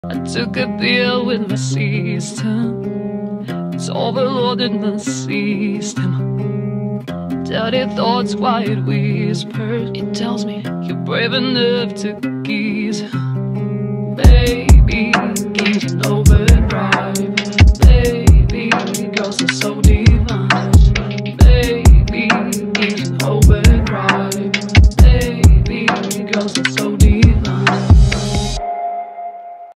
I took a pill with my system. It's overloaded my system. Dirty thoughts, quiet whispers. It tells me you're brave enough to kiss. Baby, can't you know better?